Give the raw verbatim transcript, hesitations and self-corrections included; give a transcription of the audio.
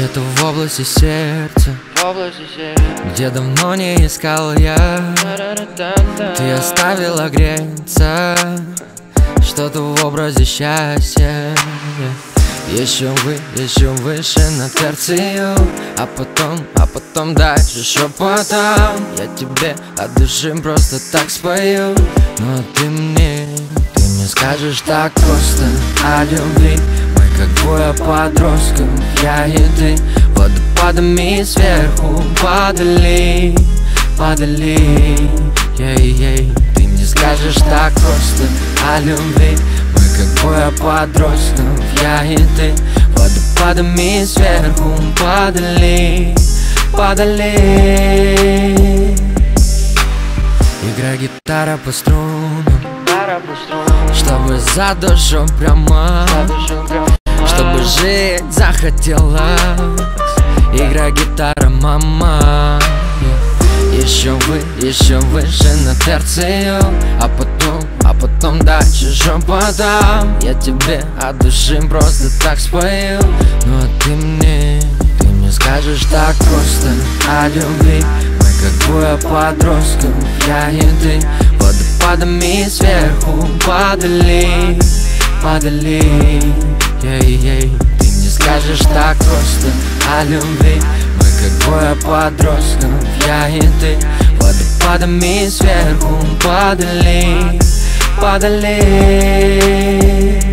Где-то в области сердца, в области сердца, где давно не искал я, ты оставила греться. Что-то в образе счастья. Еще вы, еще выше на терцию. А потом, а потом дальше шепотом я тебе от души просто так спою. Но ты мне, ты мне скажешь так просто о любви. Мы как двое подростков, я и ты, водопадами сверху падали, падали. Ей-ей, ты мне скажешь так просто о любви. Мы как двое подростков, я и ты, водопадами сверху падали, падали. Игра гитара по струнам, чтобы за душу прямо, чтобы жить захотелось. Игра гитара, мама. Еще вы, еще выше на терцию. А потом, а потом дальше шепотом я тебе от души просто так спою. Но ты мне, ты мне скажешь так просто о любви. Мы как двое подростков, я и ты, водопадами сверху падали, падали. Ей-ей, ты мне скажешь так просто о любви. Мы как двое подростков, я и ты, водопадами сверху падали, падали.